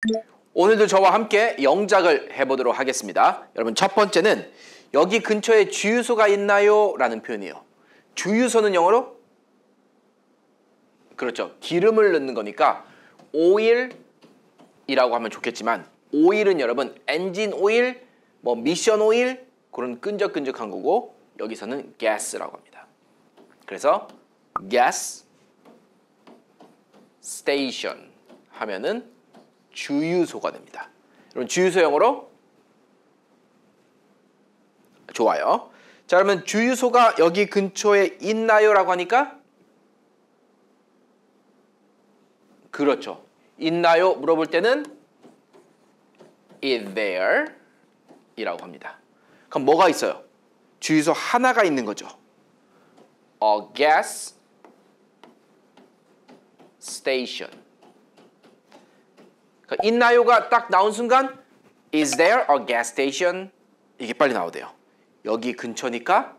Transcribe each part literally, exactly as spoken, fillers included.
오늘도 저와 함께 영작을 해보도록 하겠습니다. 여러분, 첫 번째는 여기 근처에 주유소가 있나요? 라는 표현이에요. 주유소는 영어로? 그렇죠. 기름을 넣는 거니까 오일이라고 하면 좋겠지만 오일은 여러분 엔진 오일, 뭐 미션 오일 그런 끈적끈적한 거고 여기서는 가스라고 합니다. 그래서 gas station 하면은 주유소가 됩니다. 여러분 주유소 영어로? 좋아요. 자, 그러면 주유소가 여기 근처에 있나요? 라고 하니까 그렇죠. 있나요? 물어볼 때는 is there 이라고 합니다. 그럼 뭐가 있어요? 주유소 하나가 있는 거죠. A gas station. 그러니까 있나요가 딱 나온 순간 is there a gas station? 이게 빨리 나오대요. 여기 근처니까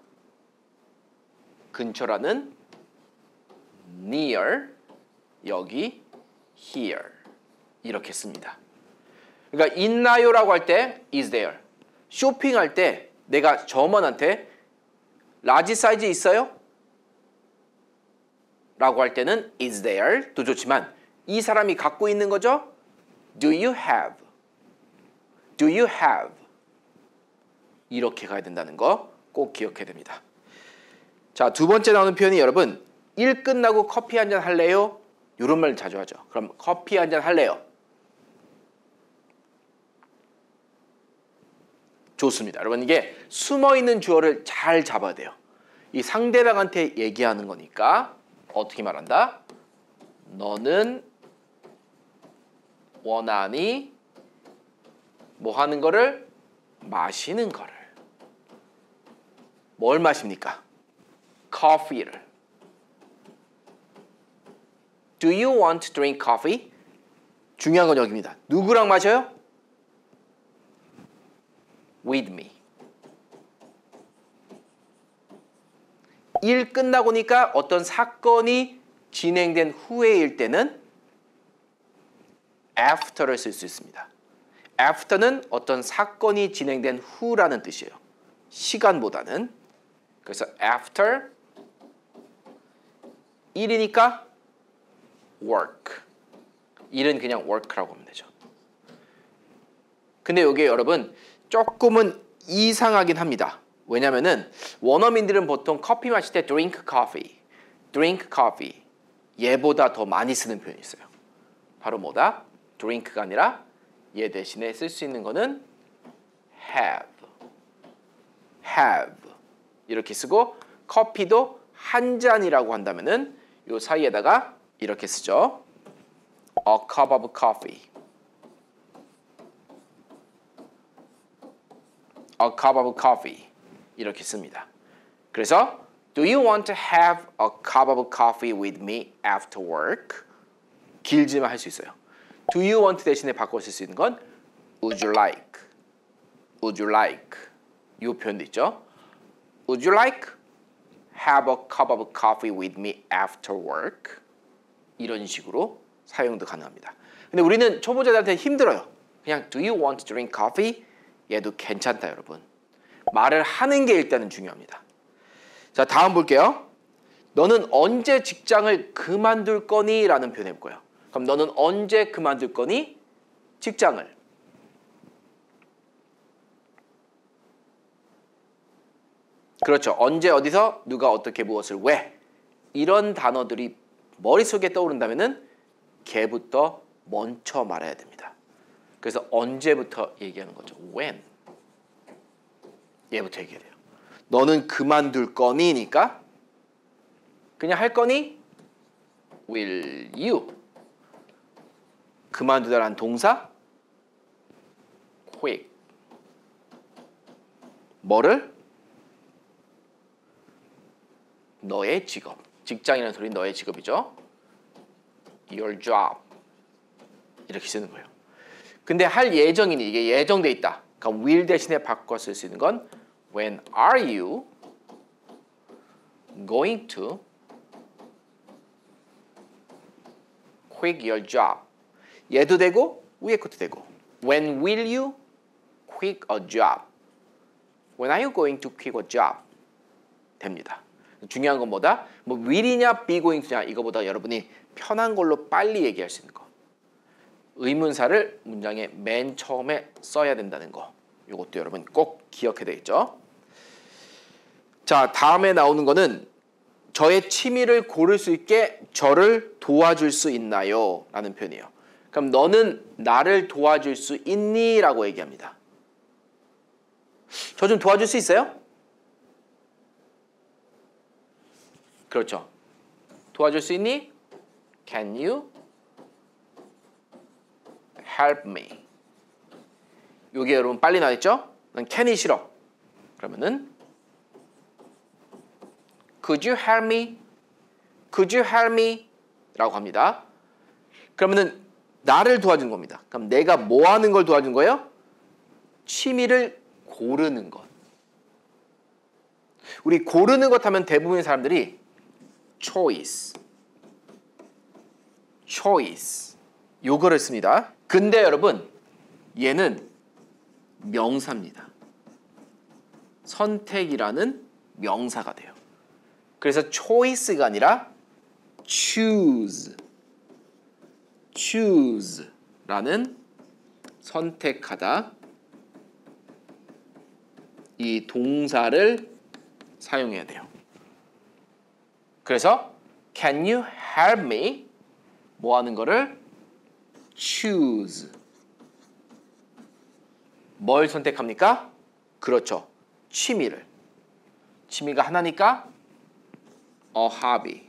근처라는 near, 여기 here 이렇게 씁니다. 그러니까 있나요라고 할 때 is there. 쇼핑할 때 내가 점원한테 라지 사이즈 있어요? 라고 할 때는 is there도 좋지만 이 사람이 갖고 있는 거죠? Do you have? Do you have? 이렇게 가야 된다는 거 꼭 기억해야 됩니다. 자, 두 번째 나오는 표현이 여러분 일 끝나고 커피 한잔 할래요? 이런 말 자주 하죠. 그럼 커피 한잔 할래요? 좋습니다. 여러분 이게 숨어있는 주어를 잘 잡아야 돼요. 이 상대방한테 얘기하는 거니까 어떻게 말한다? 너는 원하니 뭐 하는 거를? 마시는 거를. 뭘 마십니까? 커피를. Do you want to drink coffee? 중요한 건 여기입니다. 누구랑 마셔요? With me. 일 끝나고니까 어떤 사건이 진행된 후에일 때는 after를 쓸 수 있습니다. after는 어떤 사건이 진행된 후라는 뜻이에요. 시간보다는. 그래서 after 일이니까 work. 일은 그냥 work라고 하면 되죠. 근데 이게 여러분 조금은 이상하긴 합니다. 왜냐면은 원어민들은 보통 커피 마실 때 drink coffee, drink coffee 얘보다 더 많이 쓰는 표현이 있어요. 바로 뭐다? drink가 아니라 얘 대신에 쓸 수 있는 거는 have, have 이렇게 쓰고 커피도 한 잔이라고 한다면은 요 사이에다가 이렇게 쓰죠. A cup of coffee. A cup of coffee 이렇게 씁니다. 그래서 Do you want to have a cup of coffee with me after work? 길지만 할 수 있어요. Do you want 대신에 바꿔 쓸 수 있는 건 Would you like? Would you like? 이 표현도 있죠. Would you like have a cup of coffee with me after work? 이런 식으로 사용도 가능합니다. 근데 우리는 초보자들한테 힘들어요. 그냥 Do you want to drink coffee? 얘도 괜찮다 여러분. 말을 하는 게 일단은 중요합니다. 자, 다음 볼게요. 너는 언제 직장을 그만둘 거니? 라는 표현 해볼 거예요. 그럼 너는 언제 그만둘 거니? 직장을. 그렇죠. 언제 어디서 누가 어떻게 무엇을 왜 이런 단어들이 머릿속에 떠오른다면은 걔부터 먼저 말해야 됩니다. 그래서 언제부터 얘기하는 거죠. When. 얘부터 얘기해야 돼요. 너는 그만둘 거니니까 그냥 할 거니? Will you? 그만두다라는 동사 quit. 뭐를? 너의 직업. 직장이라는 소리는 너의 직업이죠. Your job. 이렇게 쓰는 거예요. 근데 할 예정이니 이게 예정돼 있다. 그러니까 will 대신에 바꿔 쓸 수 있는 건 When are you going to quit your job? 얘도 되고 위에 것도 되고 When will you quit a job? When are you going to quit a job? 됩니다. 중요한 건 뭐다? 뭐 will이냐 be going to냐 이거보다 여러분이 편한 걸로 빨리 얘기할 수 있는 거. 의문사를 문장의 맨 처음에 써야 된다는 거. 이것도 여러분 꼭 기억해야 되겠죠? 자, 다음에 나오는 거는 저의 취미를 고를 수 있게 저를 도와줄 수 있나요? 라는 표현이에요. 그럼 너는 나를 도와줄 수 있니? 라고 얘기합니다. 저 좀 도와줄 수 있어요? 그렇죠. 도와줄 수 있니? Can you help me? 요게 여러분 빨리 나왔죠? 난 can이 싫어. 그러면은 Could you help me? Could you help me? 라고 합니다. 그러면은 나를 도와준 겁니다. 그럼 내가 뭐 하는 걸 도와준 거예요? 취미를 고르는 것. 우리 고르는 것 하면 대부분의 사람들이 choice, choice 요거를 씁니다. 근데 여러분 얘는 명사입니다. 선택이라는 명사가 돼요. 그래서 choice가 아니라 choose, choose라는 선택하다 이 동사를 사용해야 돼요. 그래서 can you help me? 뭐 하는 거를 choose. 뭘 선택합니까? 그렇죠. 취미를. 취미가 하나니까 a hobby.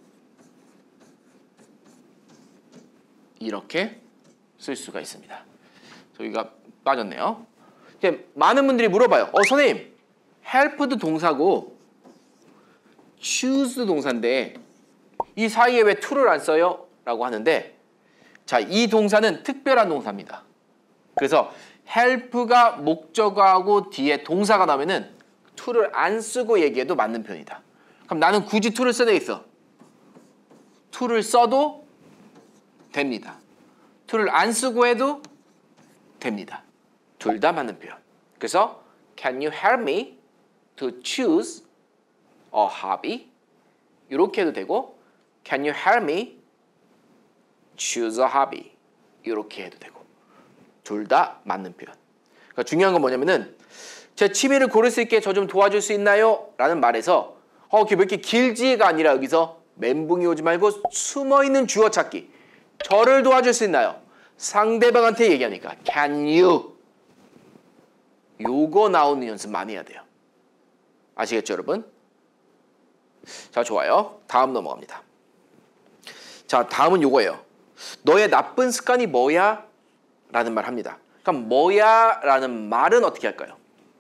이렇게 쓸 수가 있습니다. 저희가 빠졌네요. 이제 많은 분들이 물어봐요. 어, 선생님, help도 동사고 choose도 동사인데 이 사이에 왜 to를 안 써요? 라고 하는데 자, 이 동사는 특별한 동사입니다. 그래서 help가 목적어하고 뒤에 동사가 나오면은 to를 안 쓰고 얘기해도 맞는 표현이다. 그럼 나는 굳이 to를 써야 되겠어. to를 써도 됩니다. to를 안 쓰고 해도 됩니다. 둘 다 맞는 표현. 그래서 can you help me to choose a hobby? 이렇게 해도 되고 can you help me choose a hobby? 이렇게 해도 되고 둘 다 맞는 표현. 그러니까 중요한 건 뭐냐면은 제 취미를 고를 수 있게 저 좀 도와줄 수 있나요? 라는 말에서 어, 왜 이렇게 길지가 아니라 여기서 멘붕이 오지 말고 숨어있는 주어 찾기. 저를 도와줄 수 있나요? 상대방한테 얘기하니까 can you 요거 나오는 연습 많이 해야 돼요. 아시겠죠 여러분? 자, 좋아요. 다음 넘어갑니다. 자, 다음은 요거예요. 너의 나쁜 습관이 뭐야? 라는 말 합니다. 그럼 뭐야? 라는 말은 어떻게 할까요?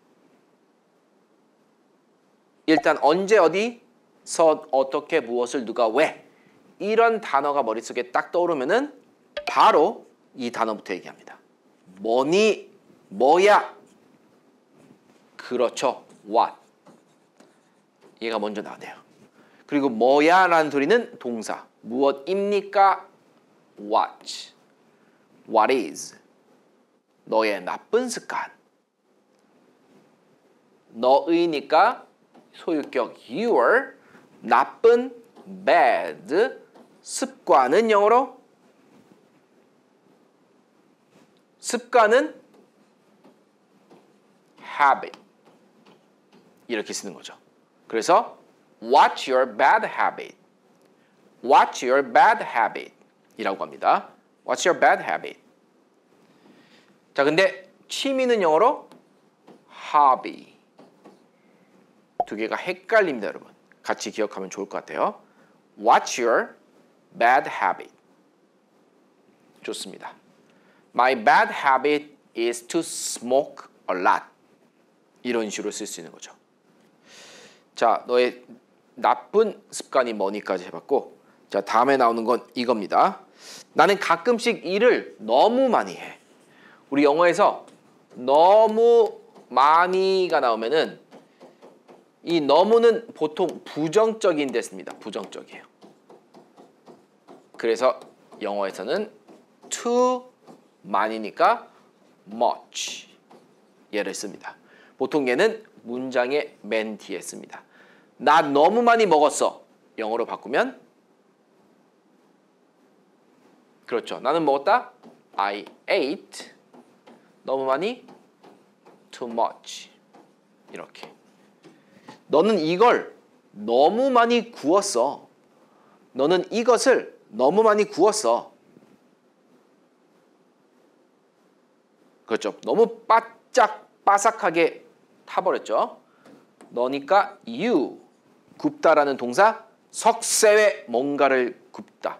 일단 언제 어디서 어떻게 무엇을 누가 왜 이런 단어가 머릿속에 딱 떠오르면은 바로 이 단어부터 얘기합니다. 뭐니? 뭐야? 그렇죠. what. 얘가 먼저 나와야 돼요. 그리고 뭐야? 라는 소리는 동사. 무엇입니까? what. what is. 너의 나쁜 습관. 너의니까 소유격 your. 나쁜 bad. 습관은 영어로 습관은 habit. 이렇게 쓰는 거죠. 그래서 what's your bad habit? What's your bad habit? 이라고 합니다. What's your bad habit? 자, 근데 취미는 영어로 hobby. 두 개가 헷갈립니다, 여러분. 같이 기억하면 좋을 것 같아요. What's your bad habit? 좋습니다. My bad habit is to smoke a lot. 이런 식으로 쓸 수 있는 거죠. 자, 너의 나쁜 습관이 뭐니까지 해봤고, 자, 다음에 나오는 건 이겁니다. 나는 가끔씩 일을 너무 많이 해. 우리 영어에서 너무 많이가 나오면은 이 너무는 보통 부정적인 데 씁니다. 부정적이에요. 그래서 영어에서는 too 많이니까 much 얘를 씁니다. 보통 얘는 문장의 맨 뒤에 씁니다. 나 너무 많이 먹었어. 영어로 바꾸면 그렇죠. 나는 먹었다. I ate 너무 많이 too much 이렇게. 너는 이걸 너무 많이 구웠어. 너는 이것을 너무 많이 구웠어. 그렇죠. 너무 바짝 바삭하게 타버렸죠. 너니까 you 굽다라는 동사 석쇠에 뭔가를 굽다.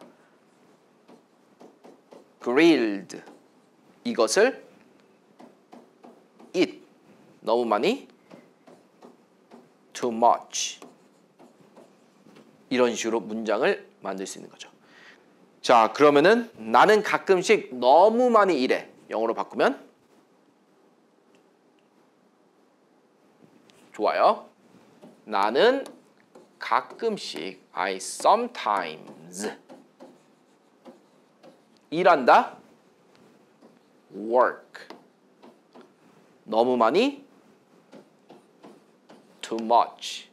grilled 이것을 eat 너무 많이 too much 이런 식으로 문장을 만들 수 있는 거죠. 자, 그러면은 나는 가끔씩 너무 많이 일해. 영어로 바꾸면 좋아요. 나는 가끔씩 I sometimes 일한다. work 너무 많이 too much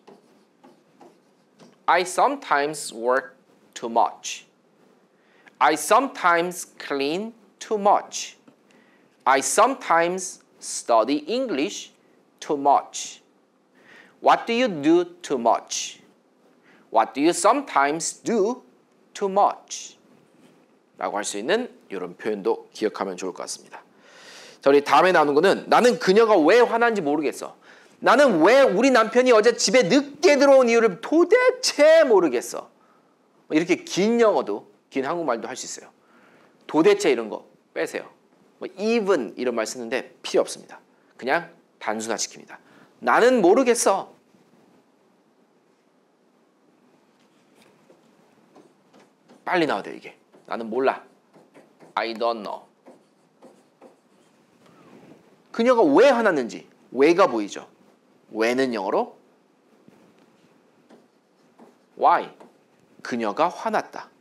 I sometimes work too much I sometimes clean too much I sometimes study English too much What do you do too much? What do you sometimes do too much? 라고 할 수 있는 이런 표현도 기억하면 좋을 것 같습니다. 자, 우리 다음에 나오는 거는 나는 그녀가 왜 화난지 모르겠어. 나는 왜 우리 남편이 어제 집에 늦게 들어온 이유를 도대체 모르겠어. 이렇게 긴 영어도 긴 한국말도 할 수 있어요. 도대체 이런 거 빼세요. 뭐 even 이런 말 쓰는데 필요 없습니다. 그냥 단순화시킵니다. 나는 모르겠어. 빨리 나와야 돼 이게. 나는 몰라. I don't know. 그녀가 왜 화났는지 왜가 보이죠. 왜는 영어로 why. 그녀가 화났다.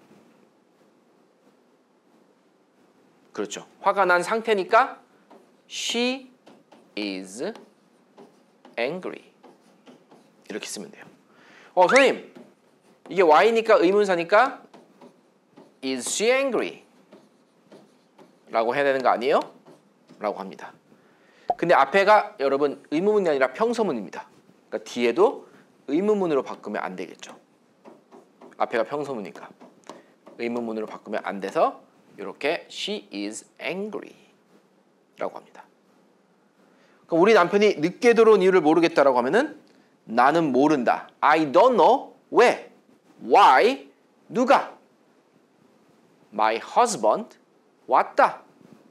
그렇죠. 화가 난 상태니까 she is angry. 이렇게 쓰면 돼요. 어, 선생님. 이게 why니까 의문사니까 is she angry? 라고 해야 되는 거 아니에요? 라고 합니다. 근데 앞에가 여러분 의문문이 아니라 평서문입니다. 그러니까 뒤에도 의문문으로 바꾸면 안 되겠죠. 앞에가 평서문이니까. 의문문으로 바꾸면 안 돼서 이렇게 she is angry 라고 합니다. 그럼 우리 남편이 늦게 들어온 이유를 모르겠다라고 하면은 나는 모른다. I don't know. 왜? Why? 누가? My husband 왔다.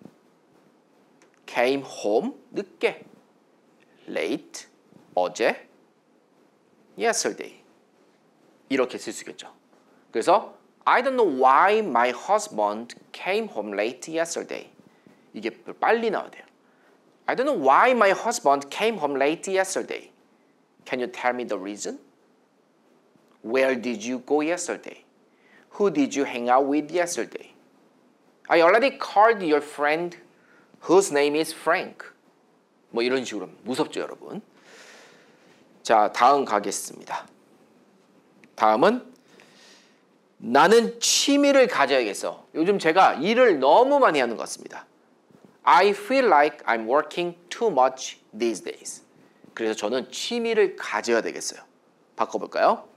Came home 늦게. Late 어제. Yesterday 이렇게 쓸 수 있겠죠. 그래서 I don't know why my husband came home late yesterday. 이게 빨리 나와야 돼요. I don't know why my husband came home late yesterday. Can you tell me the reason? Where did you go yesterday? Who did you hang out with yesterday? I already called your friend whose name is Frank. 뭐 이런 식으로 무섭죠, 여러분. 자, 다음 가겠습니다. 다음은 나는 취미를 가져야겠어. 요즘 제가 일을 너무 많이 하는 것 같습니다. I feel like I'm working too much these days. 그래서 저는 취미를 가져야 되겠어요. 바꿔볼까요?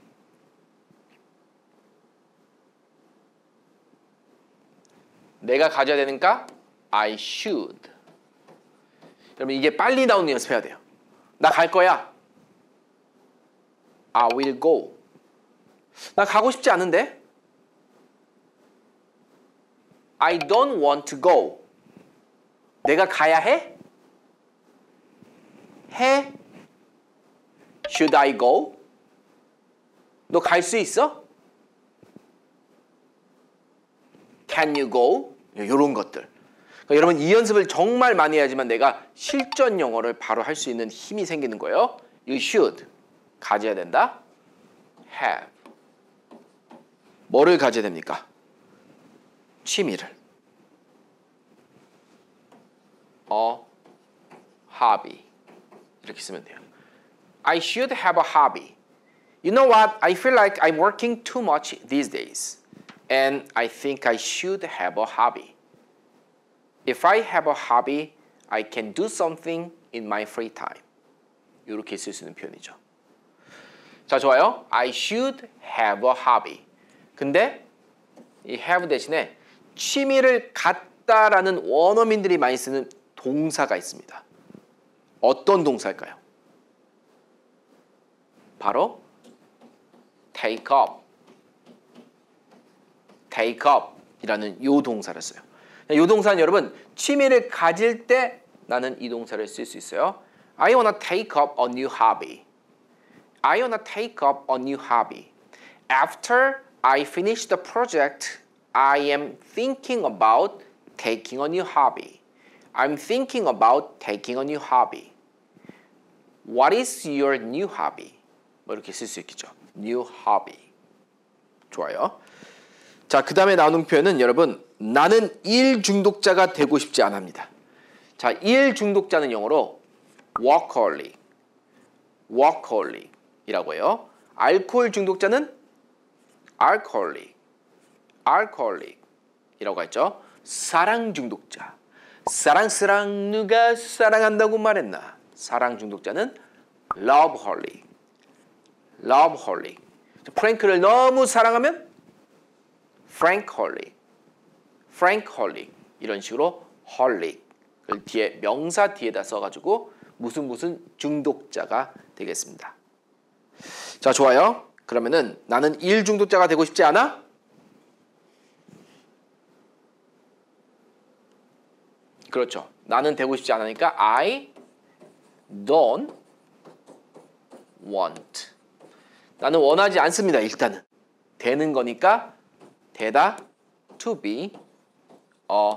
내가 가져야 되니까 I should. 여러분 이게 빨리 나오는 연습해야 돼요. 나 갈 거야. I will go. 나 가고 싶지 않은데? I don't want to go. 내가 가야 해? 해? Should I go? 너 갈 수 있어? Can you go? 이런 것들. 그러니까 여러분 이 연습을 정말 많이 해야지만 내가 실전 영어를 바로 할 수 있는 힘이 생기는 거예요. You should. 가져야 된다. Have. 뭐를 가져야 됩니까? 취미를. a hobby. 이렇게 쓰면 돼요. I should have a hobby. You know what? I feel like I'm working too much these days. And I think I should have a hobby. If I have a hobby, I can do something in my free time. 이렇게 쓸 수 있는 표현이죠. 자, 좋아요. I should have a hobby. 근데 이 have 대신에 취미를 갖다라는 원어민들이 많이 쓰는 동사가 있습니다. 어떤 동사일까요? 바로 take up, take up 이라는 요 동사를 써요. 이 동사는 여러분 취미를 가질 때 나는 이 동사를 쓸 수 있어요. I wanna take up a new hobby. I wanna take up a new hobby. After I finish the project, I am thinking about taking a new hobby. I'm thinking about taking a new hobby. What is your new hobby? 뭐 이렇게 쓸 수 있겠죠. New hobby. 좋아요. 자, 그 다음에 나오는 표현은 여러분 나는 일 중독자가 되고 싶지 않습니다. 자, 일 중독자는 영어로 workaholic, workaholic이라고 해요. 알코올 중독자는 alcoholic, alcoholic이라고 했죠. 사랑 중독자, 사랑 사랑 누가 사랑한다고 말했나? 사랑 중독자는 loveaholic, loveaholic. 프랭크를 너무 사랑하면 frankaholic, frankaholic 이런 식으로 holic을 뒤에 명사 뒤에다 써가지고 무슨 무슨 중독자가 되겠습니다. 자, 좋아요. 그러면은 나는 일 중독자가 되고 싶지 않아? 그렇죠. 나는 되고 싶지 않으니까 I don't want. 나는 원하지 않습니다. 일단은 되는 거니까 되다 to be a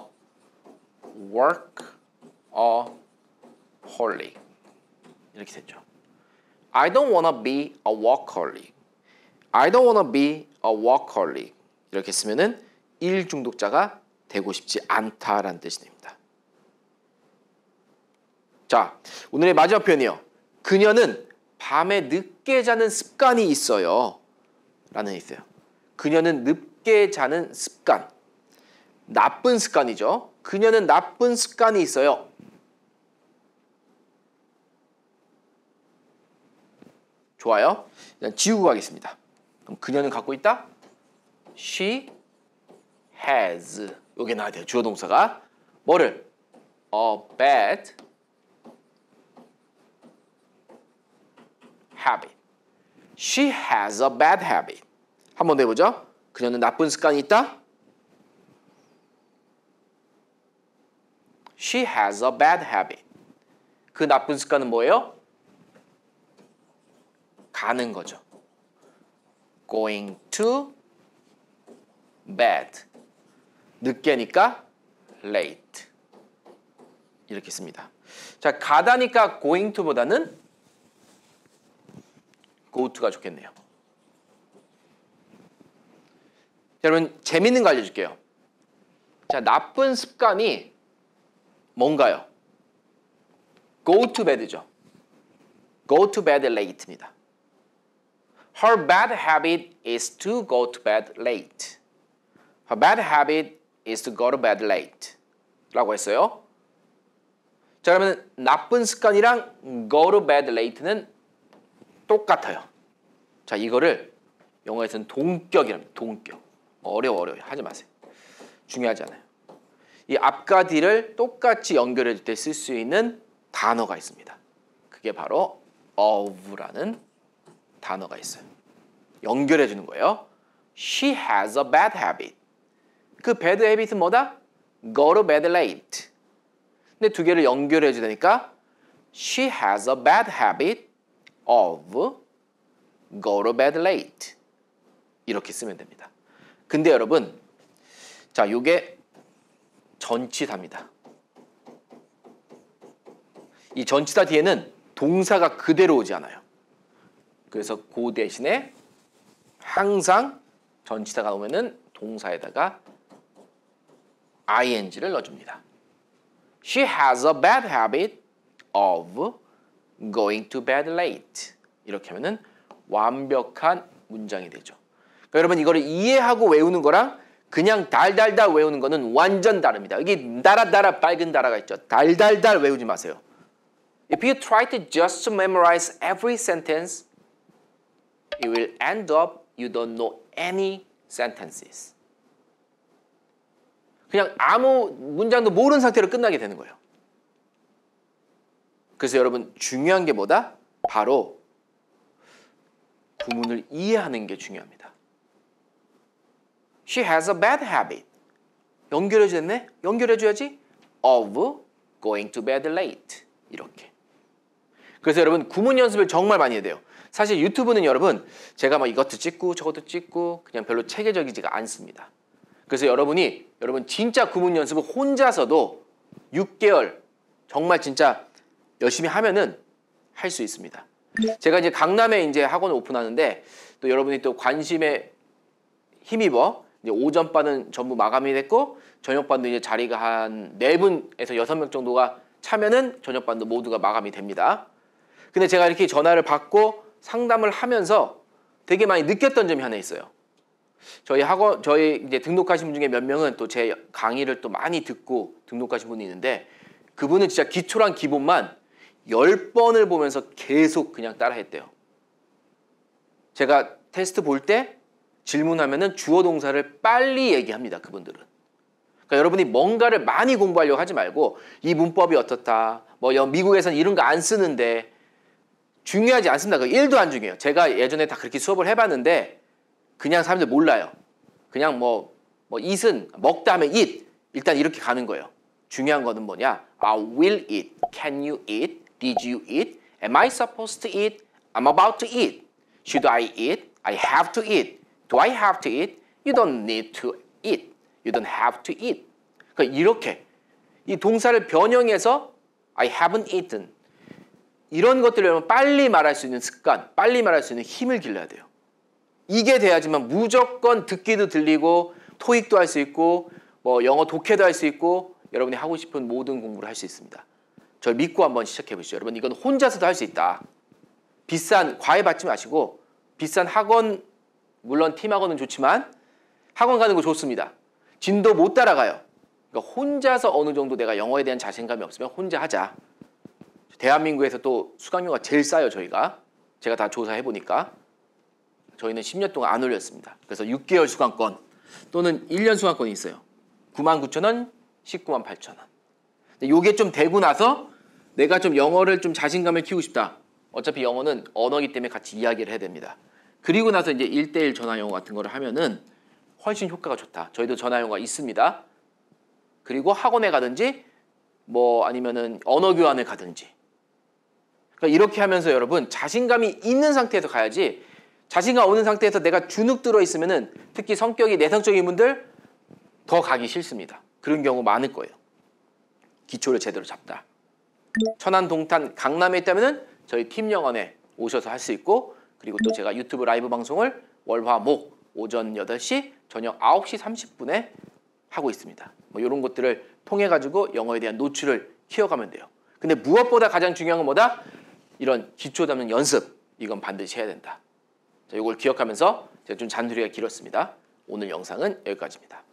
workaholic 이렇게 됐죠. I don't wanna be a workaholic. I don't wanna be a workaholic 이렇게 쓰면은 일 중독자가 되고 싶지 않다라는 뜻이 됩니다. 자, 오늘의 마지막 표현이요. 그녀는 밤에 늦게 자는 습관이 있어요. 라는 게 있어요. 그녀는 늦게 자는 습관. 나쁜 습관이죠. 그녀는 나쁜 습관이 있어요. 좋아요. 일단 지우고 가겠습니다. 그럼 그녀는 갖고 있다? She has. 여기 나와야 돼요. 주어 동사가. 뭐를? A bad habit. She has a bad habit. 한 번 더 해보죠. 그녀는 나쁜 습관이 있다. She has a bad habit. 그 나쁜 습관은 뭐예요? 가는 거죠. Going to bed. 늦게니까 late. 이렇게 씁니다. 자, 가다니까 going to보다는 go to가 좋겠네요. 자, 여러분 재밌는 거 알려줄게요. 자, 나쁜 습관이 뭔가요? go to bed죠. go to bed late입니다. Her bad habit is to go to bed late. Her bad habit is to go to bed late. 라고 했어요. 자, 그러면 나쁜 습관이랑 go to bed late는 똑같아요. 자, 이거를 영어에서는 동격이랍니다. 동격. 어려워 어려워요. 하지 마세요. 중요하지 않아요. 이 앞과 뒤를 똑같이 연결해 줄 때 쓸 수 있는 단어가 있습니다. 그게 바로 of라는 단어가 있어요. 연결해 주는 거예요. She has a bad habit. 그 bad habit은 뭐다? Go to bed late. 근데 두 개를 연결해 주니까 She has a bad habit of go to bed late. 이렇게 쓰면 됩니다. 근데 여러분, 자, 요게 전치사입니다. 이 전치사 뒤에는 동사가 그대로 오지 않아요. 그래서 그 대신에 항상 전치사가 오면은 동사에다가 ing를 넣어줍니다. She has a bad habit of going to bed late. 이렇게 하면은 완벽한 문장이 되죠. 그러니까 여러분 이거를 이해하고 외우는 거랑 그냥 달달달 외우는 거는 완전 다릅니다. 여기 달아달아 빨간 달아가 있죠. 달달달 외우지 마세요. If you try to just memorize every sentence, it will end up you don't know any sentences. 그냥 아무 문장도 모르는 상태로 끝나게 되는 거예요. 그래서 여러분 중요한 게 뭐다? 바로 구문을 이해하는 게 중요합니다. She has a bad habit. 연결해줬네? 연결해줘야지. Of going to bed late. 이렇게. 그래서 여러분 구문 연습을 정말 많이 해야 돼요. 사실 유튜브는 여러분 제가 막 이것도 찍고 저것도 찍고 그냥 별로 체계적이지가 않습니다. 그래서 여러분이 여러분 진짜 구문 연습을 혼자서도 육 개월 정말 진짜 열심히 하면은 할 수 있습니다. 제가 이제 강남에 이제 학원을 오픈하는데 또 여러분이 또 관심에 힘입어 이제 오전반은 전부 마감이 됐고 저녁반도 이제 자리가 한 네 분에서 여섯 명 정도가 차면은 저녁반도 모두가 마감이 됩니다. 근데 제가 이렇게 전화를 받고 상담을 하면서 되게 많이 느꼈던 점이 하나 있어요. 저희 학원, 저희 이제 등록하신 분 중에 몇 명은 또 제 강의를 또 많이 듣고 등록하신 분이 있는데 그분은 진짜 기초랑 기본만 열 번을 보면서 계속 그냥 따라 했대요. 제가 테스트 볼 때 질문하면은 주어 동사를 빨리 얘기합니다. 그분들은. 그러니까 여러분이 뭔가를 많이 공부하려고 하지 말고 이 문법이 어떻다. 뭐 미국에서는 이런 거 안 쓰는데 중요하지 않습니다. 그 일도 안 중요해요. 제가 예전에 다 그렇게 수업을 해봤는데 그냥 사람들 몰라요. 그냥 뭐, 뭐 eat은 먹다 하면 eat. 일단 이렇게 가는 거예요. 중요한 거는 뭐냐? I will eat. Can you eat? Did you eat? Am I supposed to eat? I'm about to eat. Should I eat? I have to eat. Do I have to eat? You don't need to eat. You don't have to eat. 그러니까 이렇게 이 동사를 변형해서 I haven't eaten. 이런 것들을 빨리 말할 수 있는 습관, 빨리 말할 수 있는 힘을 길러야 돼요. 이게 돼야지만 무조건 듣기도 들리고 토익도 할 수 있고 뭐 영어 독해도 할 수 있고 여러분이 하고 싶은 모든 공부를 할 수 있습니다. 저를 믿고 한번 시작해 보시죠. 여러분 이건 혼자서도 할 수 있다. 비싼 과외 받지 마시고 비싼 학원 물론 팀학원은 좋지만 학원 가는 거 좋습니다. 진도 못 따라가요. 그러니까 혼자서 어느 정도 내가 영어에 대한 자신감이 없으면 혼자 하자. 대한민국에서 또 수강료가 제일 싸요. 저희가. 제가 다 조사해 보니까. 저희는 십 년 동안 안 올렸습니다. 그래서 육 개월 수강권 또는 일 년 수강권이 있어요. 구만 구천 원, 십구만 팔천 원. 근데 요게 좀 되고 나서 내가 좀 영어를 좀 자신감을 키우고 싶다. 어차피 영어는 언어이기 때문에 같이 이야기를 해야 됩니다. 그리고 나서 이제 일 대일 전화 영어 같은 거를 하면은 훨씬 효과가 좋다. 저희도 전화 영어가 있습니다. 그리고 학원에 가든지 뭐 아니면은 언어 교환을 가든지. 그러니까 이렇게 하면서 여러분 자신감이 있는 상태에서 가야지 자신감 없는 상태에서 내가 주눅 들어 있으면은 특히 성격이 내성적인 분들 더 가기 싫습니다. 그런 경우 많을 거예요. 기초를 제대로 잡다. 천안, 동탄, 강남에 있다면은 저희 팀 영어에 오셔서 할 수 있고 그리고 또 제가 유튜브 라이브 방송을 월, 화, 목 오전 여덟 시, 저녁 아홉 시 삼십 분에 하고 있습니다. 뭐 이런 것들을 통해 가지고 영어에 대한 노출을 키워가면 돼요. 근데 무엇보다 가장 중요한 건 뭐다? 이런 기초 잡는 연습. 이건 반드시 해야 된다. 자, 이걸 기억하면서 제가 좀 잔소리가 길었습니다. 오늘 영상은 여기까지입니다.